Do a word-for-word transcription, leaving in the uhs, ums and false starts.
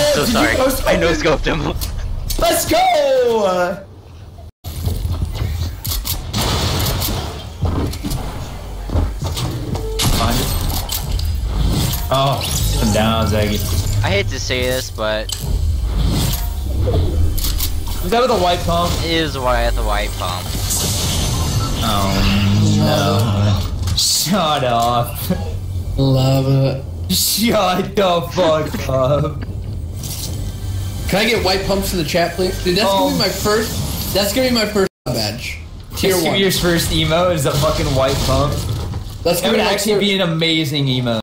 I'm so Did sorry. you no-scope I him? no scoped him. Let's go! Oh, I'm down, Zaggy. I hate to say this, but Was that with a white pump? it is why at the white pump. Oh no. Shut up. Love it. Shut the fuck up. Can I get white pumps in the chat, please? Dude, that's Oh. gonna be my first. That's gonna be my first badge. Tier Just give one. me your first emo is a fucking white pump. That's That gonna would be my actually first- be an amazing emo.